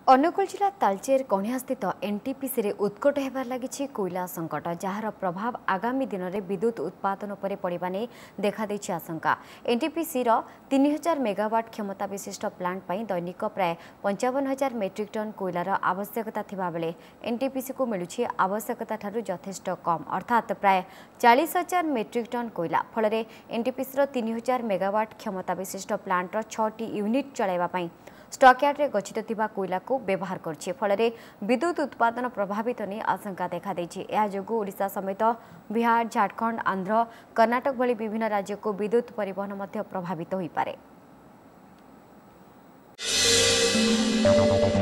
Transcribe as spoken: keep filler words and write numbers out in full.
अनुगुल जिला तालचेर कणिया स्थित एनटीपीसी रे उत्कट हेबार लागिछि कोयला संकट जार प्रभाव आगामी दिन में विद्युत उत्पादन पर पड़वा नहीं देखा देछि आशंका। एनटीपीसी रो तीन हजार मेगावाट क्षमता विशिष्ट प्लांट पर दैनिक प्राय पंचावन हजार मेट्रिक टन कोयलार आवश्यकता थिबा बेले एनटीपीसी को मिलुछि आवश्यकता ठारू यथेष्ट कम अर्थात प्राय चालीस हजार मेट्रिक टन कोयला फल एनटीपीसी रो तीन हजार मेगावाट क्षमता विशिष्ट प्लांट रो छटी यूनिट चलाइबा स्टकयार्ड रे गच्छित थिबा कोयला को व्यवहार करछि फल विद्युत उत्पादन प्रभावित नहीं आशंका देखा देछि। एहा जोगु ओडिशा समेत बिहार, झारखंड, आंध्र, कर्नाटक भली विभिन्न राज्य को विद्युत परिवहन मध्य प्रभावित होई पारे।